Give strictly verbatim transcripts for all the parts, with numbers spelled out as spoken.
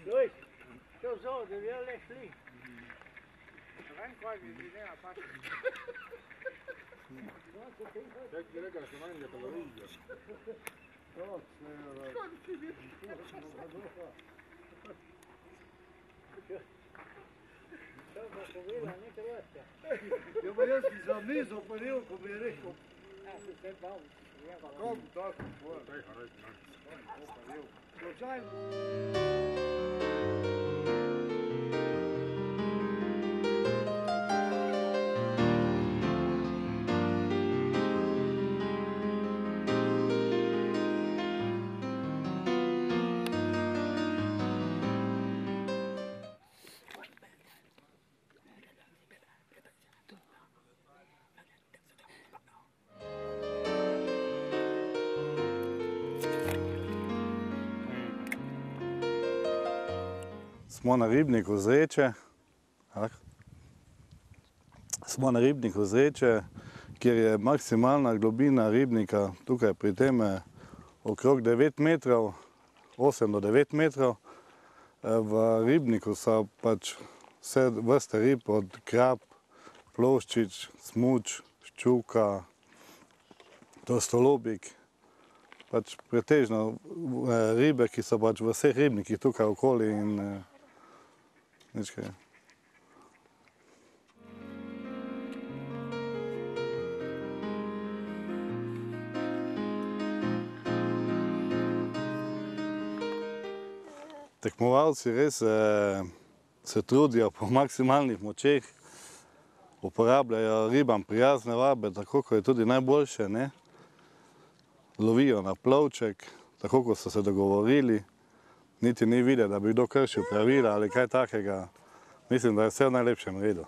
Luis, čo zo, da bi le šli. Ven kaj bi bi nema pač. Čak ti rekao da se manje televizija. To, sve je ovo. Čo bo povela, ne Hrvatska? Ja, pa jaz bi za mizo podelil, ko bi je rekel. A, si se bal. Kom, tako, tvoje. Taj haraj, ne. Slučajno. Smo na ribniku Zreče, smo na ribniku Zreče, kjer je maksimalna globina ribnika tukaj pri tem okrog devet metrov, osem do devet metrov. V ribniku so pač vse vrste rib, od krab, ploščič, smuč, ščuka, tolstolobik. Pač pretežno ribe, ki so pač v vseh ribnikih tukaj okoli in nič kaj. Tekmovalci res se trudijo po maksimalnih močeh, uporabljajo ribam prijazne vabe, tako kot je tudi najboljše, ne? Lovijo na plovček, tako kot so se dogovorili. Niti ni videti, da bi kdo kršil pravila ali kaj takega. Mislim, da je vse v najlepšem redu.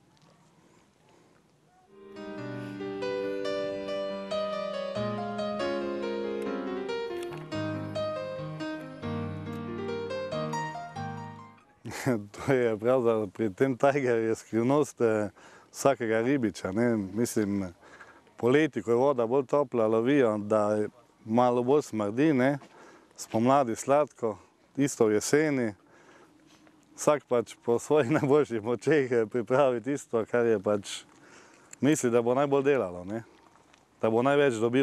To je pravzaprav pri tem tajgerju skrivnost vsakega ribiča, ne. Mislim, poleti, ko je voda bolj topla, lovijo, da malo bolj smrdi, ne. Spomladi sladko, isto v jeseni. Vsak pač po svojih najboljših močeh pripravi tisto, kar je pač misli, da bo najbolj delalo, ne. Da bo največ dobil.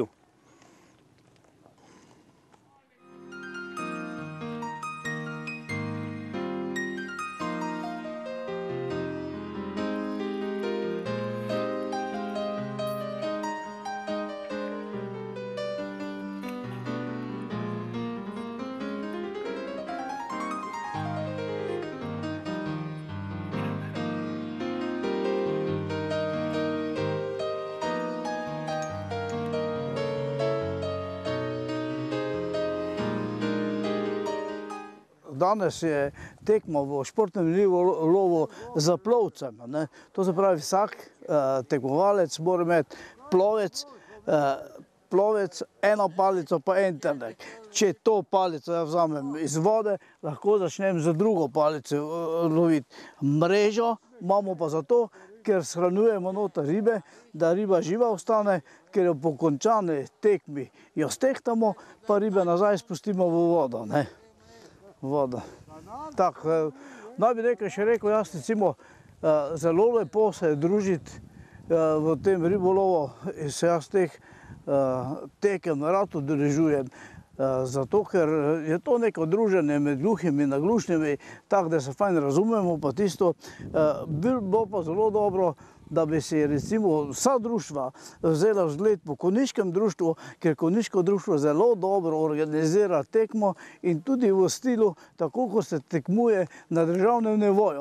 Danes je tekma v športnem ribolovu za plovcem. To se pravi, vsak tekmovalec mora imeti plovec, plovec, eno palico pa en trnek. Če to palico ja vzamem iz vode, lahko začnem z drugo palico loviti. Mrežo imamo pa zato, ker shranjujemo noter ribe, da riba živa ostane, ker jo po končani tekmi jo stehtamo, pa ribe nazaj spustimo v vodo, ne. Voda. Tako, naj bi nekaj še rekel, jaz recimo zelo lepo se je družiti v tem ribolovu in se jaz teh tekem rad udeležujem. Zato, ker je to neko druženje med gluhimi in naglušnimi, tako da se fajn razumemo, pa tisto, bilo pa zelo dobro, da bi si recimo vsa društva vzela vzgled po konjiškem društvu, ker konjiško društvo zelo dobro organizira tekmo in tudi v stilu, tako kot se tekmuje na državnem nivoju.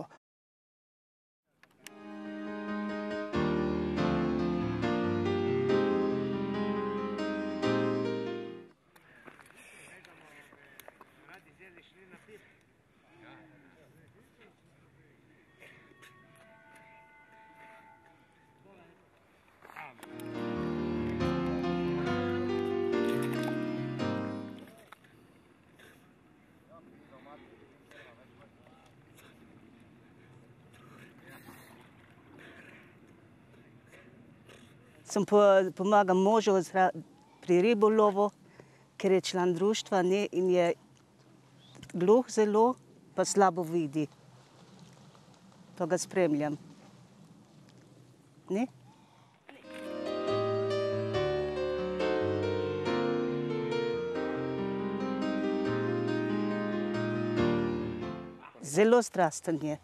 Sem pomagam možu pri ribolovu, ker je član društva in je gluh zelo pa slabo vidi. Pa ga spremljam. Ne? Zelo strasten je.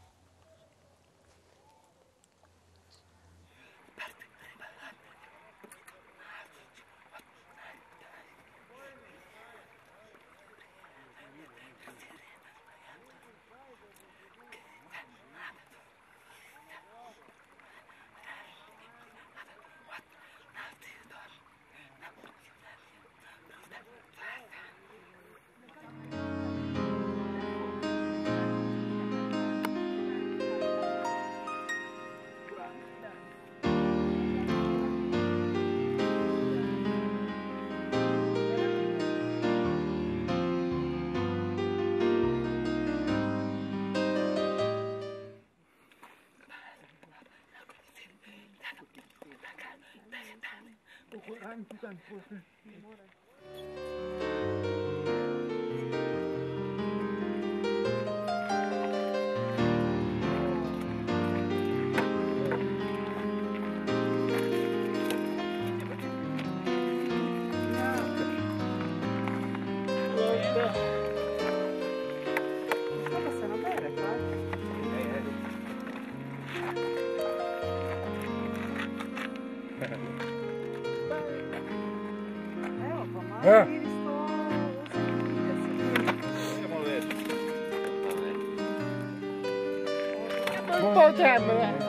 Eh. Un po' tempo.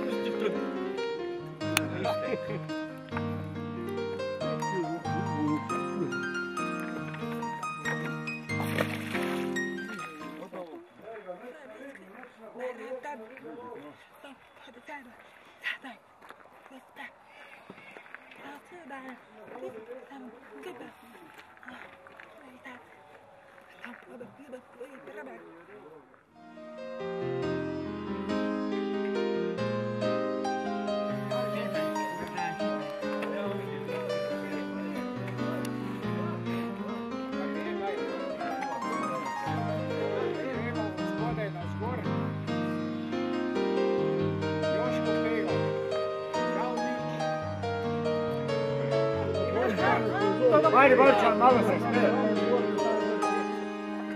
Ajde, Borčan, malo se smije.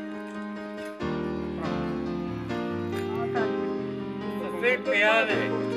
Svi pijani.